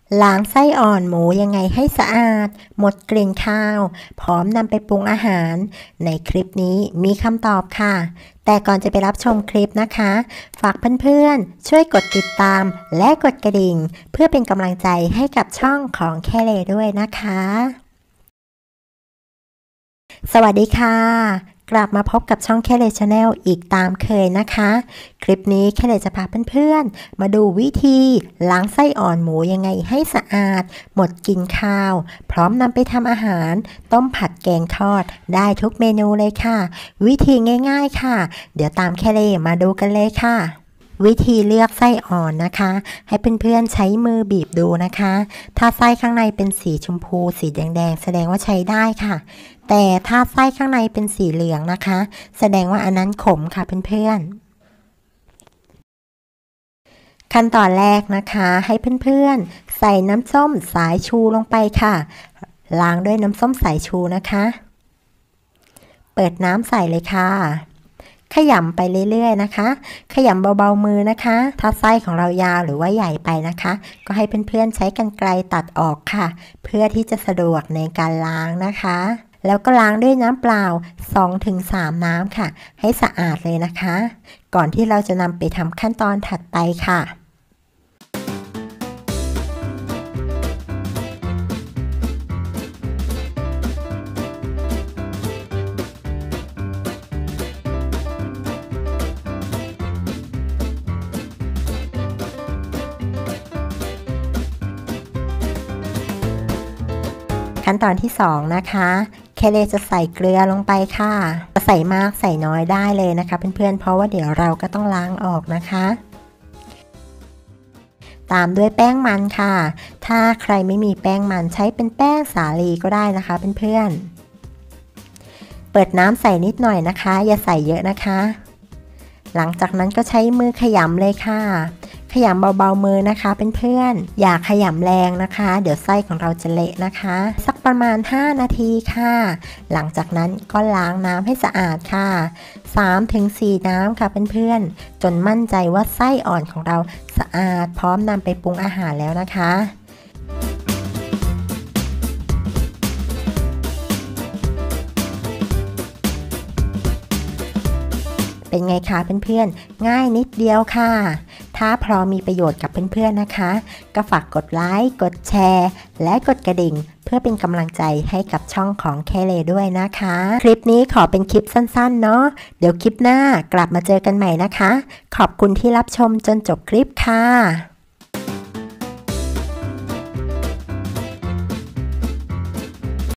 ล้างไส้อ่อนหมูยังไงให้สะอาดหมดกลิ่นคาวพร้อมนำไปปรุงอาหารในคลิปนี้มีคำตอบค่ะแต่ก่อนจะไปรับชมคลิปนะคะฝากเพื่อนๆช่วยกดติดตามและกดกระดิ่งเพื่อเป็นกำลังใจให้กับช่องของแคเลด้วยนะคะสวัสดีค่ะกลับมาพบกับช่องแคเลชาแนลอีกตามเคยนะคะคลิปนี้แคเลจะพาเพื่อนๆมาดูวิธีล้างไส้อ่อนหมูยังไงให้สะอาดหมดกลิ่นคาวพร้อมนำไปทำอาหารต้มผัดแกงทอดได้ทุกเมนูเลยค่ะวิธีง่ายๆค่ะเดี๋ยวตามแคเลมาดูกันเลยค่ะวิธีเลือกไส้อ่อนนะคะให้เพื่อนๆใช้มือบีบดูนะคะถ้าไส้ข้างในเป็นสีชมพูสีแดงๆแสดงว่าใช้ได้ค่ะแต่ถ้าไส้ข้างในเป็นสีเหลืองนะคะแสดงว่าอันนั้นขมค่ะเพื่อนๆขั้นตอนแรกนะคะให้เพื่อนๆใส่น้ำส้มสายชูลงไปค่ะล้างด้วยน้ำส้มสายชูนะคะเปิดน้ำใส่เลยค่ะขยำไปเรื่อยๆนะคะขยำเบาๆมือนะคะถ้าไส้ของเรายาวหรือว่าใหญ่ไปนะคะก็ให้เพื่อนๆใช้กรรไกรตัดออกค่ะเพื่อที่จะสะดวกในการล้างนะคะแล้วก็ล้างด้วยน้ำเปล่า 2-3 น้ำค่ะให้สะอาดเลยนะคะก่อนที่เราจะนำไปทำขั้นตอนถัดไปค่ะขั้นตอนที่2นะคะแคเลจะใส่เกลือลงไปค่ะจะใส่มากใส่น้อยได้เลยนะคะเพื่อนๆเพราะว่าเดี๋ยวเราก็ต้องล้างออกนะคะตามด้วยแป้งมันค่ะถ้าใครไม่มีแป้งมันใช้เป็นแป้งสาลีก็ได้นะคะเพื่อนๆเปิดน้ำใส่นิดหน่อยนะคะอย่าใส่เยอะนะคะหลังจากนั้นก็ใช้มือขยำเลยค่ะขยำเบาๆมือนะคะเพื่อนๆอย่าขยำแรงนะคะเดี๋ยวไส้ของเราจะเละนะคะสักประมาณ5นาทีค่ะหลังจากนั้นก็ล้างน้ำให้สะอาดค่ะ 3-4 น้ำค่ะเพื่อนๆจนมั่นใจว่าไส้อ่อนของเราสะอาดพร้อมนำไปปรุงอาหารแล้วนะคะเป็นไงคะเพื่อนๆง่ายนิดเดียวค่ะถ้าพอมีประโยชน์กับเพื่อนๆนะคะก็ฝากกดไลค์กดแชร์และกดกระดิ่งเพื่อเป็นกำลังใจให้กับช่องของแคเลด้วยนะคะคลิปนี้ขอเป็นคลิปสั้นๆเนาะเดี๋ยวคลิปหน้ากลับมาเจอกันใหม่นะคะขอบคุณที่รับชมจนจบคลิปค่ะ